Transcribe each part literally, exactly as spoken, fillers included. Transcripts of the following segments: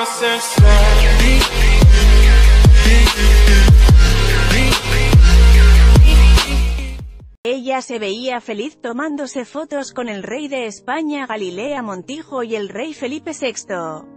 Ella se veía feliz tomándose fotos con el rey de España Galilea Montijo y el rey Felipe sexto.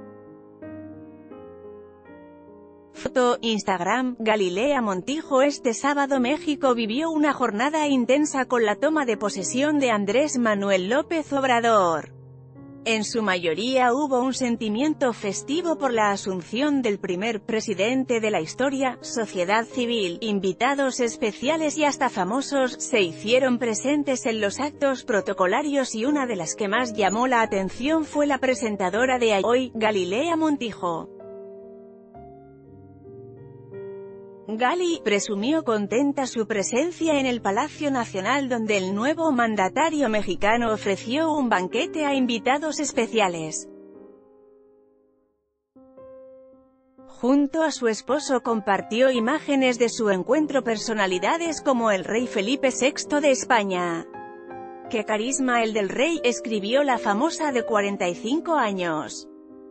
Foto, Instagram, Galilea Montijo. Este sábado México vivió una jornada intensa con la toma de posesión de Andrés Manuel López Obrador. En su mayoría hubo un sentimiento festivo por la asunción del primer presidente de la historia. Sociedad civil, invitados especiales y hasta famosos se hicieron presentes en los actos protocolarios, y una de las que más llamó la atención fue la presentadora de Hoy, Galilea Montijo. Gali presumió contenta su presencia en el Palacio Nacional, donde el nuevo mandatario mexicano ofreció un banquete a invitados especiales. Junto a su esposo compartió imágenes de su encuentro personalidades como el rey Felipe sexto de España. «Qué carisma el del rey», escribió la famosa de cuarenta y cinco años.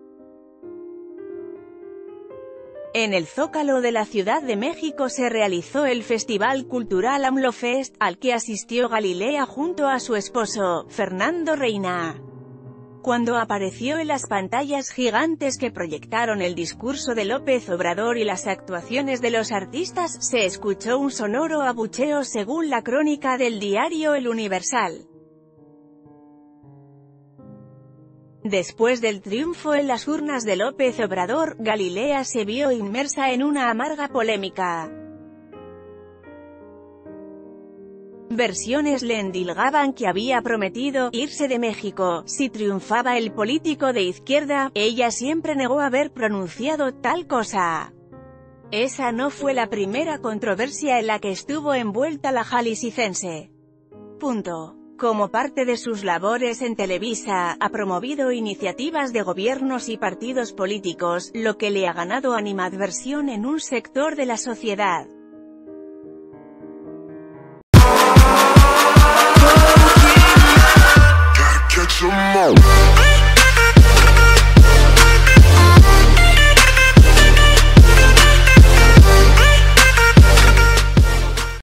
En el Zócalo de la Ciudad de México se realizó el Festival Cultural AMLOfest, al que asistió Galilea junto a su esposo, Fernando Reina. Cuando apareció en las pantallas gigantes que proyectaron el discurso de López Obrador y las actuaciones de los artistas, se escuchó un sonoro abucheo, según la crónica del diario El Universal. Después del triunfo en las urnas de López Obrador, Galilea se vio inmersa en una amarga polémica. Versiones le endilgaban que había prometido irse de México si triunfaba el político de izquierda. Ella siempre negó haber pronunciado tal cosa. Esa no fue la primera controversia en la que estuvo envuelta la jalisciense. Punto. Como parte de sus labores en Televisa, ha promovido iniciativas de gobiernos y partidos políticos, lo que le ha ganado animadversión en un sector de la sociedad. Gotta catch 'em all.